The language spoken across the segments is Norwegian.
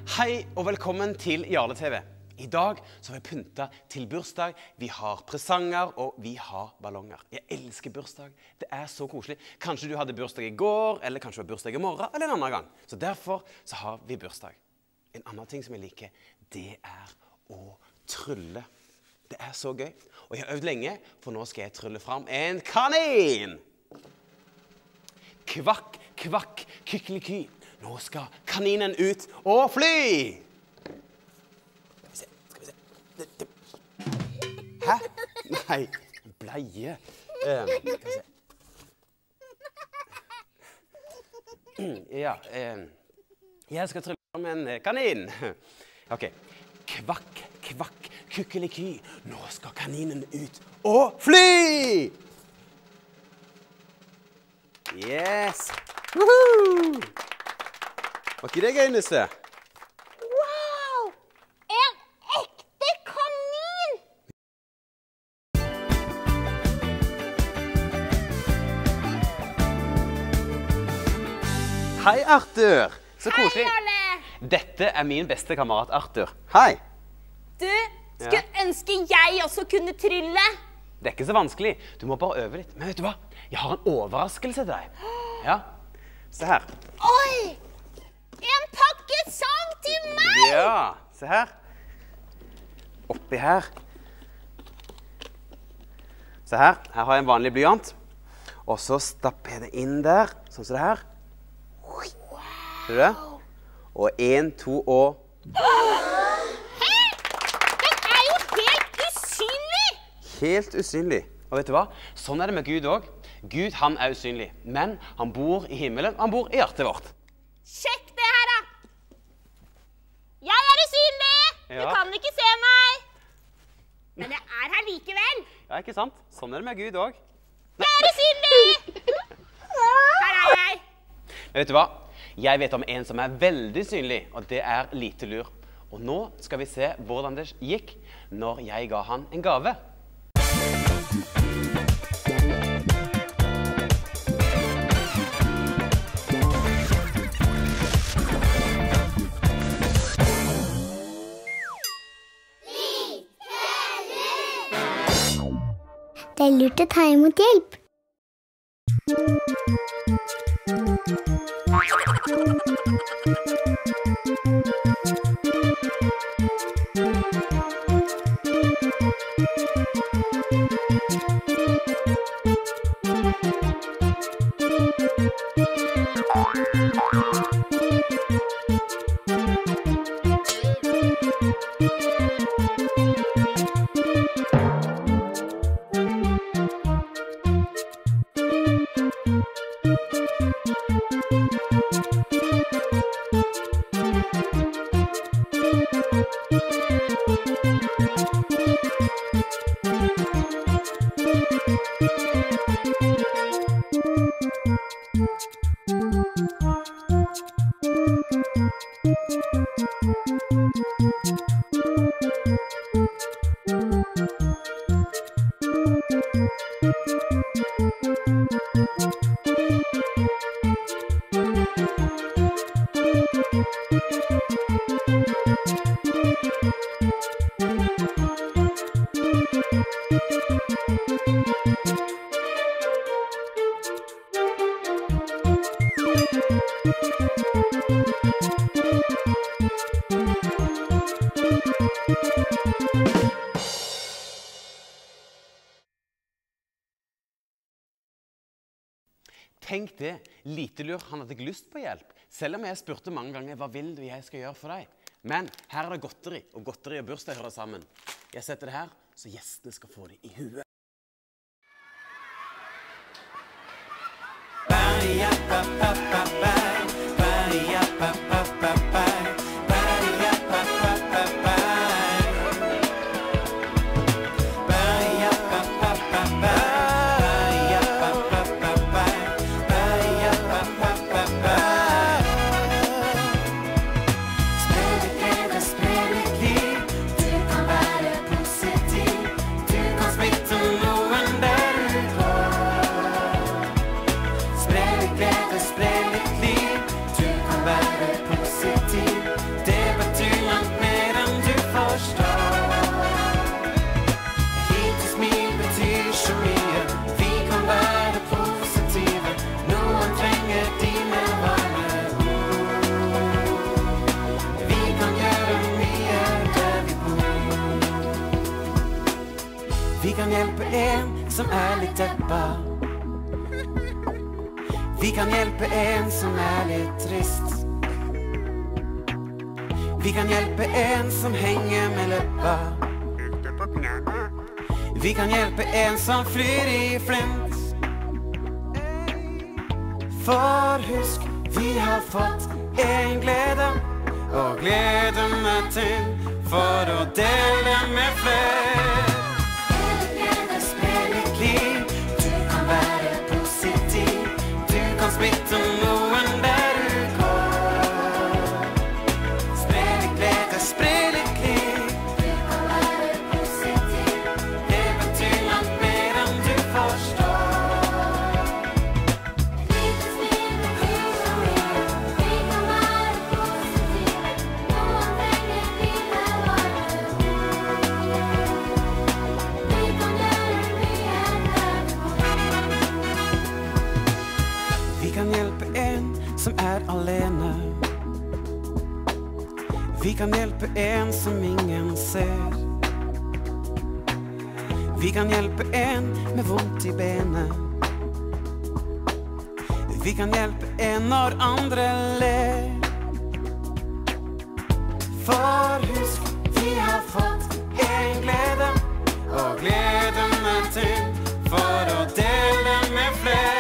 Hei og velkommen til Jarle TV. I dag så har vi pyntet til bursdag. Vi har presanger og vi har ballonger. Jeg elsker bursdag. Det er så koselig. Kanskje du hadde bursdag i går, eller kanskje du har bursdag i morgen, eller en annen gang. Så derfor så har vi bursdag. En annen ting som jeg liker, det er å trylle. Det er så gøy. Og jeg har øvd lenge, for nå skal jeg trylle fram en kanin. Kvakk, kvakk, kykkeliky. Nå skal kaninen ut og fly! Skal vi se. Hæ? Nei, bleie. Skal vi se. Ja, jeg skal trylle fram en kanin. Ok. Kvakk, kvakk, kykkeliky. Nå skal kaninen ut og fly! Yes! Woohoo! Var ikke det gøy, Nisse? Wow! En ekte kanin! Hei, Arthur! Så koselig. Hei, Jarle! Dette er min beste kamerat, Arthur. Hei! Du, skulle ønske jeg også kunne trylle. Det er ikke så vanskelig. Du må bare øve litt. Men vet du hva? Jeg har en overraskelse til deg. Ja, se her. Oi! En pakke sang til meg! Ja, se her. Oppi her. Se her. Her har jeg en vanlig blyant. Og så stapper jeg det inn der, sånn som det her. Ser du det? Og 1, 2 og... Hæ? Den er jo helt usynlig! Helt usynlig. Og vet du hva? Sånn er det med Gud også. Gud, han er usynlig. Men han bor i himmelen, han bor i hjertet vårt. Sjekk det her, da! Jeg er usynlig! Du Ja. kan ikke se meg! Men jeg er her likevel! Ja, ikke sant? Sånn er det med Gud også. Jeg er usynlig! Her er jeg! Men vet du hva? Jeg vet om en som er veldig synlig, og det er Lite Lur. Og nå skal vi se hvordan det gikk når jeg ga han en gave. Det er lurt å ta imot hjelp. Tenk det, Lite Lur, han hadde ikke lyst på hjelp. Selv om jeg spurte mange ganger, hva vil du jeg skal gjøre for deg? Men her er det godteri, og godteri og bursdag hører sammen. Jeg setter det her, så gjestene skal få det i huet. Spre litt glede, spre litt liv. kan hjelpe en som litt deppa. Vi kan hjelpe en som litt trist. Vi kan hjelpe en som henger med leppa. Vi kan hjelpe en som flyr i flint. For husk, vi har fått en glede, og gleden til for å dele med flere. Spill et liv, du kan være positiv. Du kan smitte noen der du går. Spill et glede, spill et liv. Du kan være positiv. Det betyr langt mer enn du forstår. Et lite smil betyr så mye. Vi kan være positive. Noen trenger dine varme ord. Vi kan gjøre mye der du går. Vi kan hjelpe en som alene. Vi kan hjelpe en som ingen ser. Vi kan hjelpe en med vondt i benet. Vi kan hjelpe en når andre ler. For husk, vi har fått en glede, og gleden til for å dele med flere.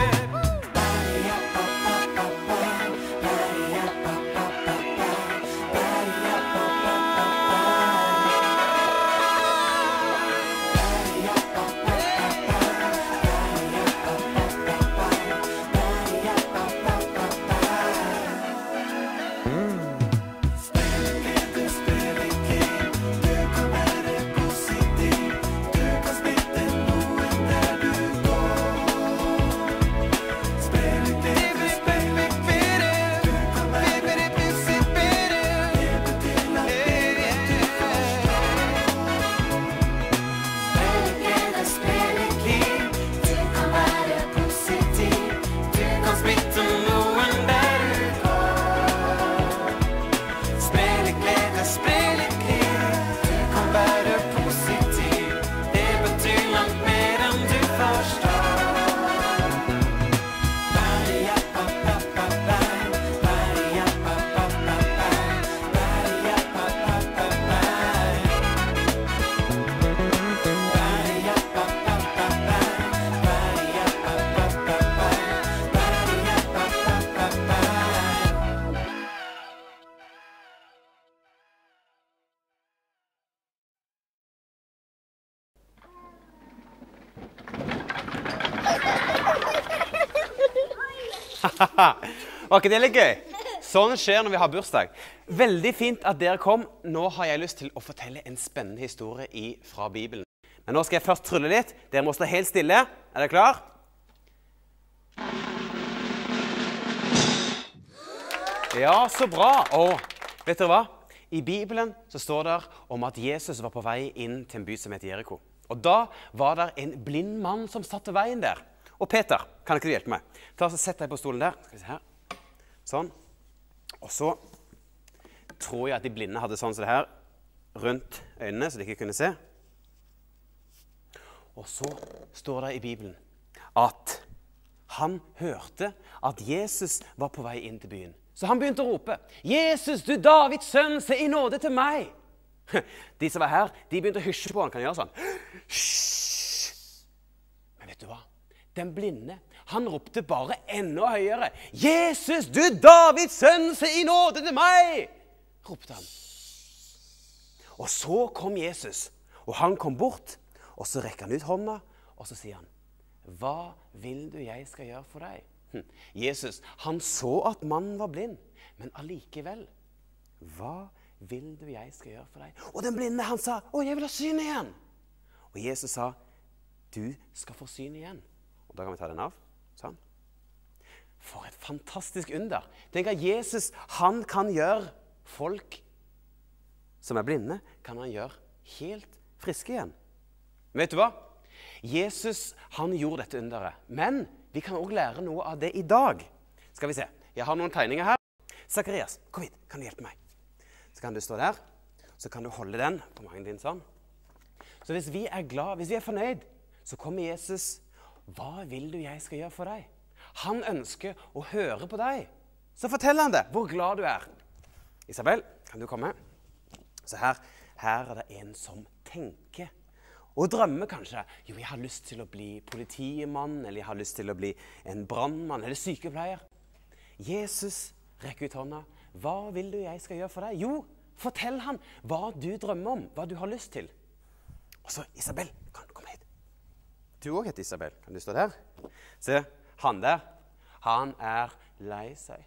Var ikke det litt gøy? Sånn skjer når vi har bursdag. Veldig fint at dere kom. Nå har jeg lyst til å fortelle en spennende historie fra Bibelen. Men nå skal jeg først trylle litt. Dere må stå helt stille. Er dere klar? Ja, så bra. Vet dere hva? I Bibelen så står det om at Jesus var på vei inn til en by som heter Jericho. Og da var det en blind mann som satt ved veien der. Og Peter, kan ikke du hjelpe meg? Sett deg på stolen der. Skal vi se her. Sånn. Og så tror jeg at de blinde hadde sånn som det her rundt øynene, så de ikke kunne se. Og så står det i Bibelen at han hørte at Jesus var på vei inn til byen. Så han begynte å rope, «Jesus, du Davids sønn, se i nåde til meg!» De som var her, de begynte å hysje på han. Kan jeg gjøre sånn? Hysj! Men vet du hva? Den blinde, han ropte bare enda høyere. «Jesus, du Davids sønn, se i nåde til meg!» ropte han. Og så kom Jesus, og han kom bort, og så rekker han ut hånda, og så sier han, «Hva vil du jeg skal gjøre for deg?» Jesus, han så at mannen var blind, men allikevel, «Hva vil du jeg skal gjøre for deg?» Og den blinde, han sa, jeg vil ha syn igjen!» Og Jesus sa, «Du skal få syn igjen.» Da kan vi ta den av. Sånn. For et fantastisk under. Tenk at Jesus, han kan gjøre folk som blinde, kan han gjøre helt friske igjen. Vet du hva? Jesus, han gjorde dette underet. Men vi kan også lære noe av det i dag. Skal vi se. Jeg har noen tegninger her. Zacharias, kom hit. Kan du hjelpe meg? Så kan du stå der. Så kan du holde den på magen din sånn. Så hvis vi er glad, hvis vi er fornøyd, så kommer Jesus. Hva vil du jeg skal gjøre for deg? Han ønsker å høre på deg. Så fortell han det, hvor glad du er. Isabel, kan du komme? Så her er det en som tenker. Og drømmer kanskje. Jo, jeg har lyst til å bli politimann, eller jeg har lyst til å bli en brandmann, eller sykepleier. Jesus rekker ut hånda. Hva vil du jeg skal gjøre for deg? Jo, fortell han hva du drømmer om, hva du har lyst til. Og så, Isabel, kan du komme hit? Du også heter Isabel. Kan du stå der? Se, han der, han er lei seg.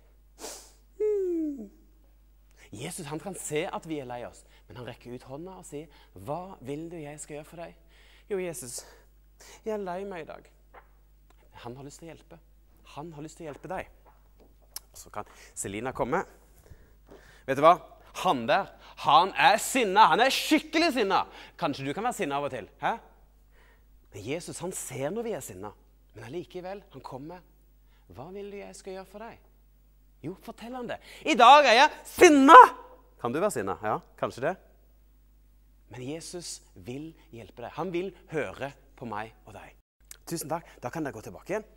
Jesus, han kan se at vi er lei oss, men han rekker ut hånda og sier, hva vil du jeg skal gjøre for deg? Jo, Jesus, jeg er lei meg i dag. Han har lyst til å hjelpe. Han har lyst til å hjelpe deg. Og så kan Selina komme. Vet du hva? Han der, han er sinna. Han er skikkelig sinna. Kanskje du kan være sinna av og til, hæ? Men Jesus, han ser når vi er sinna. Men allikevel, han kommer. Hva vil du jeg skal gjøre for deg? Jo, fortell han det. I dag er jeg sinna! Kan du være sinna? Ja, kanskje det. Men Jesus vil hjelpe deg. Han vil høre på meg og deg. Tusen takk. Da kan dere gå tilbake igjen.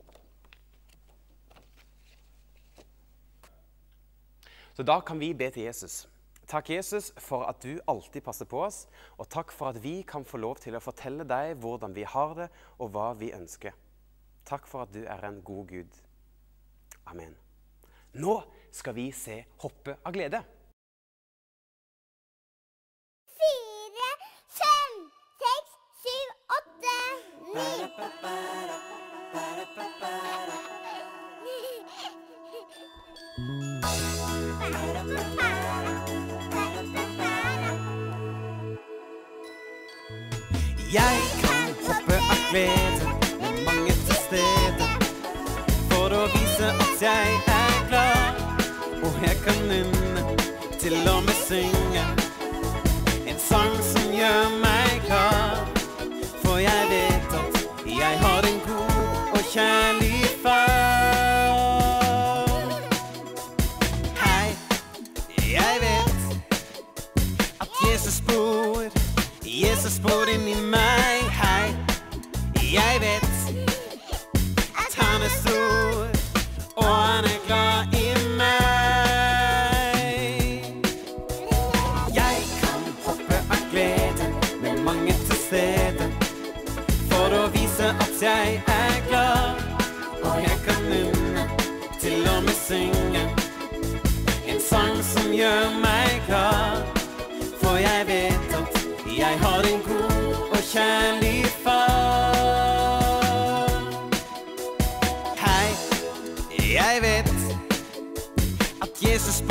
Så da kan vi be til Jesus. Takk, Jesus, for at du alltid passer på oss, og takk for at vi kan få lov til å fortelle deg hvordan vi har det, og hva vi ønsker. Takk for at du er en god Gud. Amen. Nå skal vi se hoppe av glede. 4, 5, 6, 7, 8, 9. Jeg kan hoppe av glede med mange til stede, for å vise at jeg er glad, og jeg kan nynne til å med synge en sang som gjør meg glad. For jeg vet at jeg har en god og kjærlig far. Hei, jeg vet at Jesus bor inni meg. Hei, jeg vet at han er stor, og han er glad i meg. Jeg kan hoppe av glede med mange til stede, for å vise at jeg er glad, og jeg kan nynne til å med synge en sang som gjør meg glad. For jeg vet at jeg har en god og kjærlig far. Hei, jeg vet at Jesus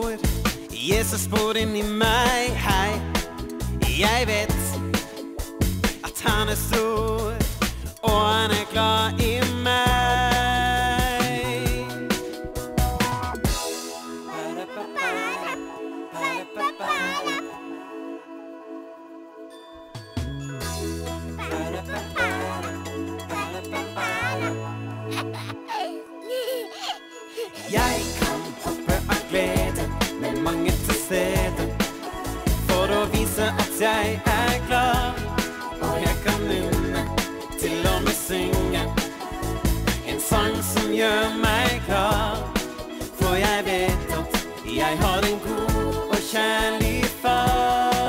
bor inni meg. Hei, jeg vet at han er stor, og han er glad i meg. Jeg kan hoppe av glede med mange til stede, for å vise at jeg er glad, og jeg kan nynne til å med synge en sang som gjør meg glad. For jeg vet at jeg har en god og kjærlig far.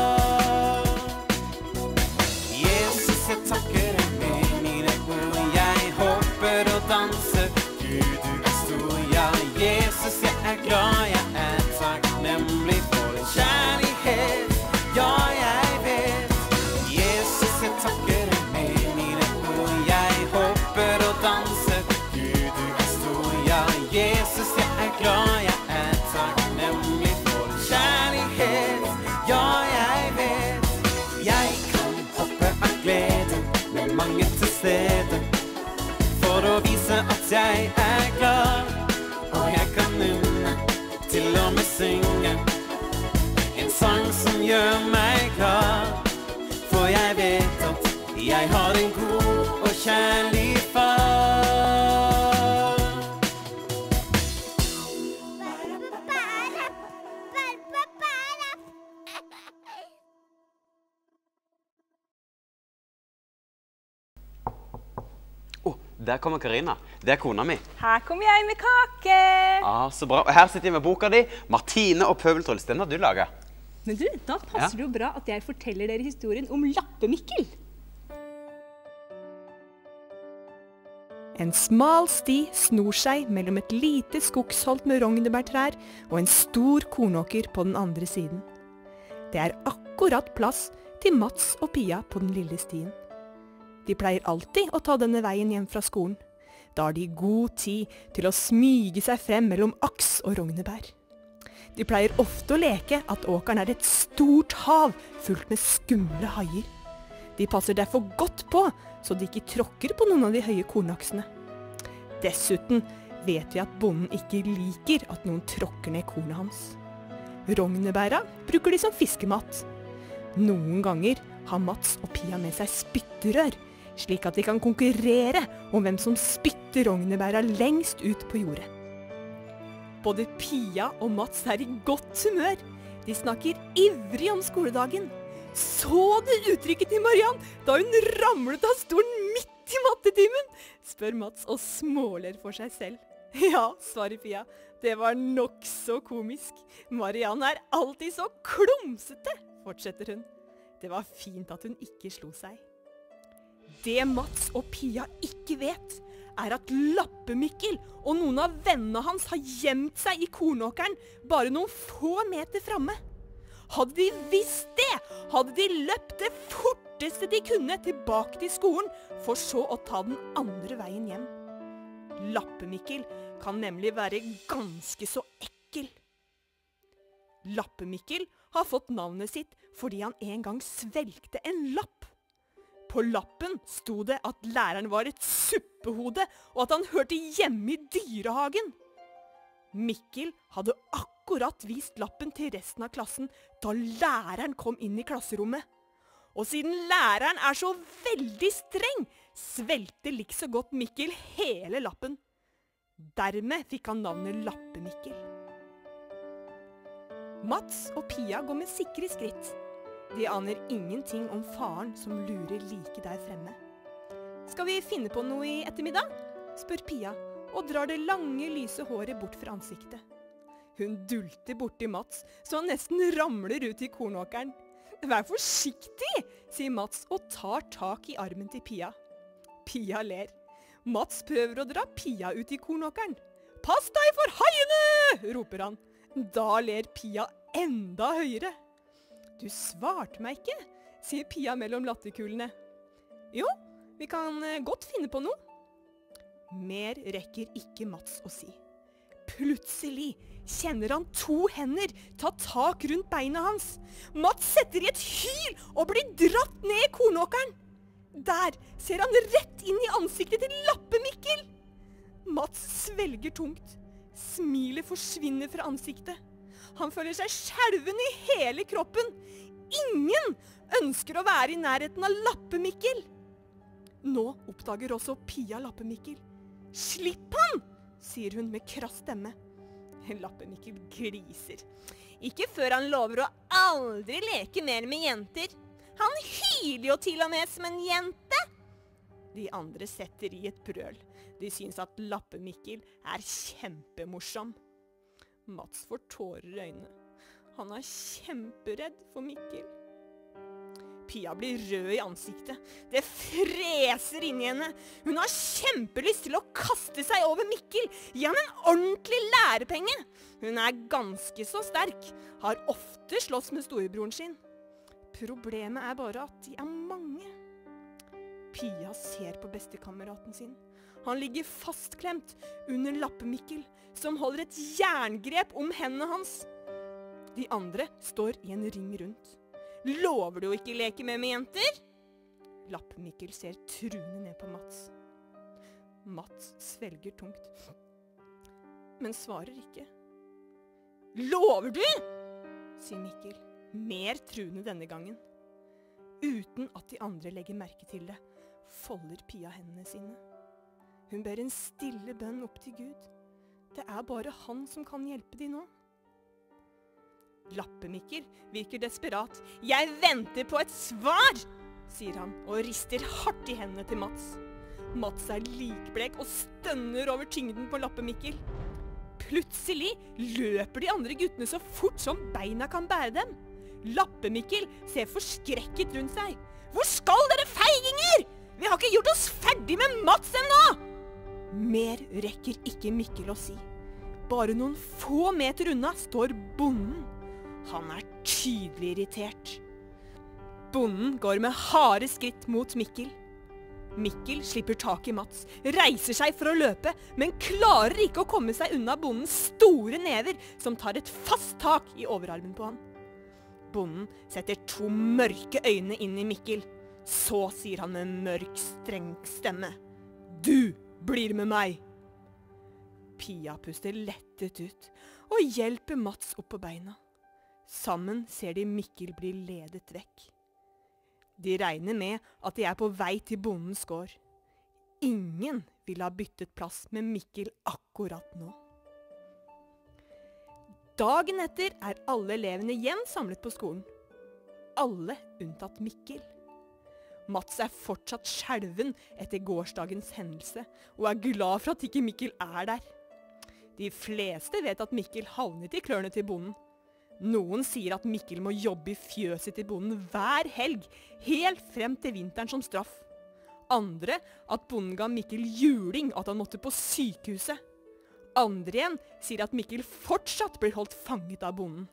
Jesus, jeg takker deg med mine ord, jeg hopper og danser. Gud, du er stor, ja, Jesus, jeg er glad, jeg er takknemlig for din kjærlighet. Ja, jeg vet, Jesus, jeg takker deg med mine ord, jeg hopper og danser. Gud, du er stor, ja, Jesus, jeg er glad, jeg er takknemlig for din kjærlighet. Ja, jeg vet, jeg kan hoppe av glede med mange til stede, for å vise at jeg er glad, og jeg kan nynne til å med synge en sang som gjør meg glad. For jeg vet at jeg har en god og kjærlig der kommer Karina. Det er kona mi. Her kommer jeg med kake. Ah, så bra. Og her sitter jeg med boka di, Martine og Pøbeltruls. Den har du laget. Men du, da passer det jo bra at jeg forteller dere historien om Lappe-Mikkel. En smal sti snor seg mellom et lite skogsholt med rognebærtrær og en stor kornåker på den andre siden. Det er akkurat plass til Mats og Pia på den lille stien. De pleier alltid å ta denne veien hjem fra skolen. Da har de god tid til å smyge seg frem mellom aks og rognebær. De pleier ofte å leke at åkeren er et stort hav fullt med skumle haier. De passer derfor godt på, så de ikke tråkker på noen av de høye kornaksene. Dessuten vet vi at bonden ikke liker at noen tråkker ned kornet hans. Rognebæra bruker de som fiskemat. Noen ganger har Mats og Pia med seg spytterør, slik at de kan konkurrere om hvem som spytter rognebæra lengst ut på jordet. Både Pia og Mats er i godt humør. De snakker ivrig om skoledagen. Så du uttrykket til Mariann da hun ramlet av stolen midt i mattetimen? Spør Mats og småler for seg selv. Ja, svarer Pia. Det var nok så komisk. Mariann er alltid så klumsete, fortsetter hun. Det var fint at hun ikke slo seg. Det Mats og Pia ikke vet, er at Lappe-Mikkel og noen av vennene hans har gjemt seg i kornåkeren bare noen få meter framme. Hadde de visst det, hadde de løpt det forteste de kunne tilbake til skolen, for så å ta den andre veien hjem. Lappe-Mikkel kan nemlig være ganske så ekkel. Lappe-Mikkel har fått navnet sitt fordi han en gang svelgte en lapp. På lappen sto det at læreren var et suppehode, og at han hørte hjemme i dyrehagen. Mikkel hadde akkurat vist lappen til resten av klassen da læreren kom inn i klasserommet. Og siden læreren er så veldig streng, svelgte likså godt Mikkel hele lappen. Dermed fikk han navnet Lappe-Mikkel. Mats og Pia går med sikre skritt. De aner ingenting om faren som lurer like der fremme. Skal vi finne på noe i ettermiddag? Spør Pia, og drar det lange, lyse håret bort fra ansiktet. Hun dulter borti Mats, så han nesten ramler ut i kornåkeren. Vær forsiktig, sier Mats og tar tak i armen til Pia. Pia ler. Mats prøver å dra Pia ut i kornåkeren. Pass deg for haiene, roper han. Da ler Pia enda høyere. Du svarte meg ikke, sier Pia mellom latterkulene. Jo, vi kan godt finne på noe. Mer rekker ikke Mats å si. Plutselig kjenner han 2 hender ta tak rundt beina hans. Mats setter i et hyl og blir dratt ned i kornåkeren. Der ser han rett inn i ansiktet til Lappe-Mikkel. Mats svelger tungt. Smilet forsvinner fra ansiktet. Han føler seg skjelven i hele kroppen. Ingen ønsker å være i nærheten av Lappe-Mikkel. Nå oppdager også Pia Lappe-Mikkel. Slipp han, sier hun med krass stemme. Lappe-Mikkel gliser. Ikke før han lover å aldri leke mer med jenter. Han hyler jo til og med som en jente. De andre setter i et brøl. De synes at Lappe-Mikkel er kjempemorsom. Mats får tårer i øynene. Han er kjemperedd for Mikkel. Pia blir rød i ansiktet. Det freser inni henne. Hun har kjempelyst til å kaste seg over Mikkel. Gi han en ordentlig lærepenge. Hun er ganske så sterk. Har ofte slåss med storebroren sin. Problemet er bare at de er mange. Pia ser på bestekameraten sin. Han ligger fastklemt under Lappe-Mikkel, som holder et jerngrep om hendene hans. De andre står i en ring rundt. Lover du å ikke leke med jenter? Lappe-Mikkel ser truende ned på Mats. Mats svelger tungt, men svarer ikke. Lover du? Sier Mikkel, mer truende denne gangen. Uten at de andre legger merke til det, folder Pia hendene sine. Hun ber en stille bønn opp til Gud. Det er bare han som kan hjelpe de nå. Lappe-Mikkel virker desperat. Jeg venter på et svar, sier han og rister hardt i hendene til Mats. Mats er likblek og stønner over tyngden på Lappe-Mikkel. Plutselig løper de andre guttene så fort som beina kan bære dem. Lappe-Mikkel ser forskrekket rundt seg. Hvor skal dere, feiginger? Vi har ikke gjort oss ferdig med Mats ennå! Mer rekker ikke Mikkel å si. Bare noen få meter unna står bonden. Han er tydelig irritert. Bonden går med harde skritt mot Mikkel. Mikkel slipper tak i Mats, reiser seg for å løpe, men klarer ikke å komme seg unna bondens store never, som tar et fast tak i overarmen på han. Bonden setter 2 mørke øyne inn i Mikkel. Så sier han med mørk, streng stemme: «Du blir med meg!» Pia puster lettet ut og hjelper Mats opp på beina. Sammen ser de Mikkel bli ledet vekk. De regner med at de er på vei til bondens gård. Ingen vil ha byttet plass med Mikkel akkurat nå. Dagen etter er alle elevene igjen samlet på skolen. Alle unntatt Mikkel. Mats er fortsatt skjelven etter gårsdagens hendelse, og er glad for at ikke Mikkel er der. De fleste vet at Mikkel havnet i klørne til bonden. Noen sier at Mikkel må jobbe i fjøset til bonden hver helg, helt frem til vinteren som straff. Andre at bonden ga Mikkel juling og at han måtte på sykehuset. Andre igjen sier at Mikkel fortsatt blir holdt fanget av bonden.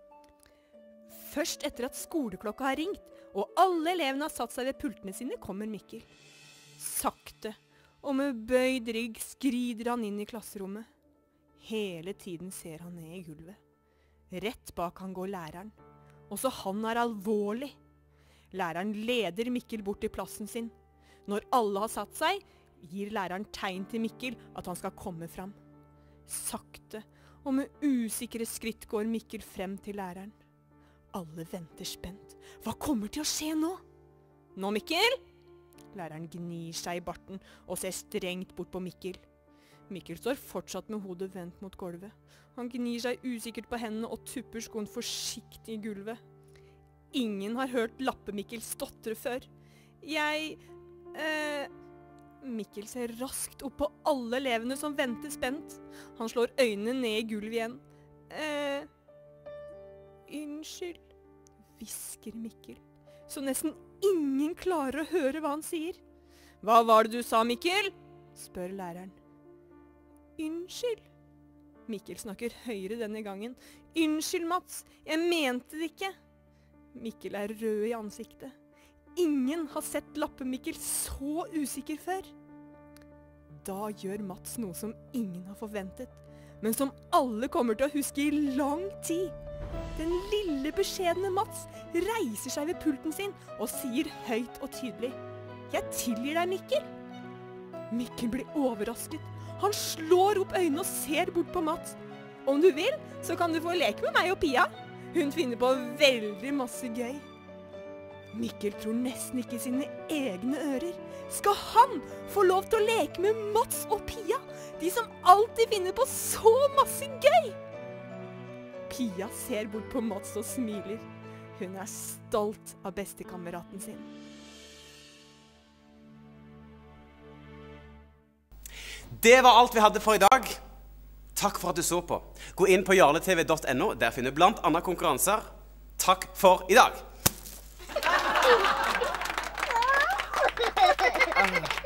Først etter at skoleklokka har ringt, og alle elevene har satt seg ved pultene sine, kommer Mikkel. Sakte og med bøyd rygg skrider han inn i klasserommet. Hele tiden ser han ned i gulvet. Rett bak han går læreren. Også han er alvorlig. Læreren leder Mikkel bort til plassen sin. Når alle har satt seg, gir læreren tegn til Mikkel at han skal komme fram. Sakte og med usikre skritt går Mikkel frem til læreren. Alle venter spent. Hva kommer til å skje nå? Nå, Mikkel? Læreren gnir seg i barten og ser strengt bort på Mikkel. Mikkel står fortsatt med hodet vendt mot gulvet. Han gnir seg usikkert på hendene og tupper skoen forsiktig i gulvet. Ingen har hørt Lappe-Mikkel stotre før. Mikkel ser raskt opp på alle elevene som venter spent. Han slår øynene ned i gulvet igjen. Unnskyld, hvisker Mikkel, så nesten ingen klarer å høre hva han sier. Hva var det du sa, Mikkel? Spør læreren. Unnskyld. Mikkel snakker høyere denne gangen. Unnskyld, Mats, jeg mente det ikke. Mikkel er rød i ansiktet. Ingen har sett Lappe-Mikkel så usikker før. Da gjør Mats noe som ingen har forventet, men som alle kommer til å huske i lang tid. Den lille beskjedne Mats reiser seg ved pulten sin og sier høyt og tydelig: «Jeg tilgir deg, Mikkel!» Mikkel blir overrasket. Han slår opp øynene og ser bort på Mats. Om du vil, så kan du få leke med meg og Pia. Hun finner på veldig masse gøy. Mikkel tror nesten ikke sine egne ører. Skal han få lov til å leke med Mats og Pia? De som alltid finner på så masse gøy! Pia ser bort på Mats og smiler. Hun er stolt av bestekameraten sin. Det var alt vi hadde for i dag. Takk for at du så på. Gå inn på jarletv.no. Der finner du blant annet konkurranser. Takk for i dag.